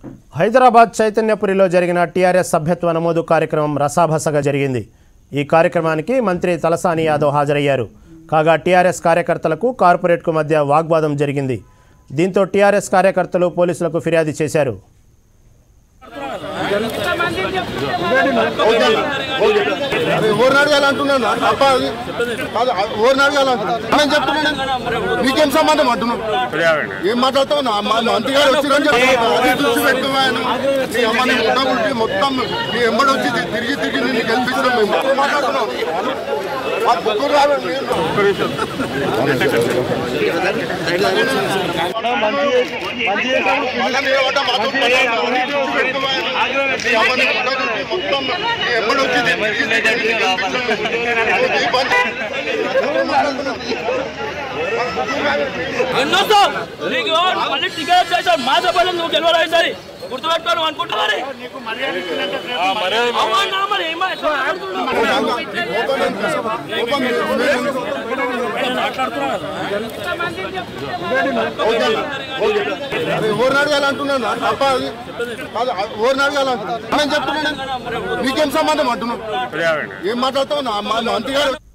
హైదరాబాద్ చైతన్యపురిలో జరిగిన టీఆర్ఎస్ సభ్యత్వ నమోదు కార్యక్రమం రసాభసగా జరిగింది. ఈ కార్యక్రమానికి మంత్రి తలసాని యాదవ్ హాజరయ్యారు. కాగా టీఆర్ఎస్ కార్యకర్తలకు కార్పొరేట్కు మధ్య వాగ్వాదం జరిగింది. దీంతో టీఆర్ఎస్ కార్యకర్తలు పోలీసులకు ఫిర్యాదు చేశారు. నీకేం సంబంధం అంటున్నావు? ఏం మాట్లాడతావు? మంత్రి గారు వచ్చి మొత్తం నీ ఎంబడి వచ్చి తిరిగి తిరిగి నిన్ను గెలిపించడం మేము మాట్లాడుతున్నాం. మళ్ళీ టికెట్ చేశారు మా సభలో నువ్వు గెలవరాయి గుర్తుపెట్టుకోను అనుకుంటున్నారు. ఎవరిని అడగాలంటున్నాను తప్ప ఎవరిని అడగాలంటున్నాను నేను చెప్తున్నాను. నీకేం సంబంధం అంటున్నావు? ఏం మాట్లాడతావు? మంత్రి గారు